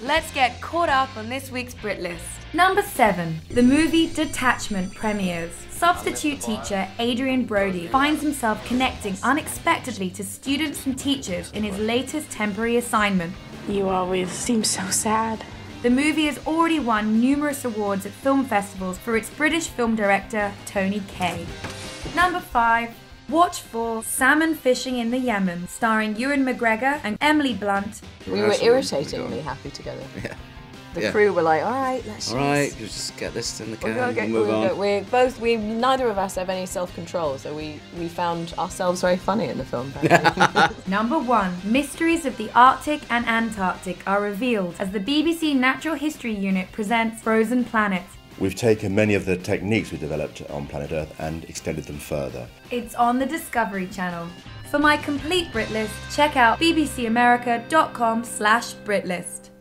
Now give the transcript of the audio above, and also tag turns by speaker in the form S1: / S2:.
S1: let's get caught up on this week's Brit List.
S2: Number 7. The movie Detachment premieres. Substitute teacher Adrian Brody finds himself connecting unexpectedly to students and teachers in his latest temporary assignment.
S3: You always seem so sad.
S2: The movie has already won numerous awards at film festivals for its British film director, Tony Kaye. Number 5. Watch for Salmon Fishing in the Yemen, starring Ewan McGregor and Emily Blunt.
S4: We were irritatingly happy together.
S5: Yeah.
S4: The crew were like, all right, let's
S5: just get this in the can and move on.
S4: Neither of us have any self-control, so we found ourselves very funny in the film.
S2: Number 1. Mysteries of the Arctic and Antarctic are revealed as the BBC Natural History Unit presents Frozen Planet.
S6: We've taken many of the techniques we developed on planet Earth and extended them further.
S2: It's on the Discovery Channel. For my complete Brit List, check out bbcamerica.com/Britlist.